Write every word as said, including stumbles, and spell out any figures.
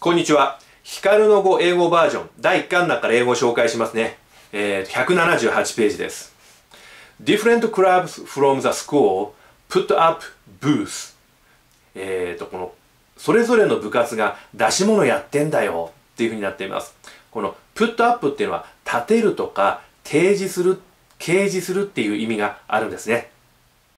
こんにちは。ヒカルの語英語バージョンだいいっかんの中から英語を紹介しますね。えー、ひゃくななじゅうはちページです。Different clubs from the school put up booths。えーと、この、それぞれの部活が出し物やってんだよっていう風になっています。この put up っていうのは立てるとか提示する、掲示するっていう意味があるんですね。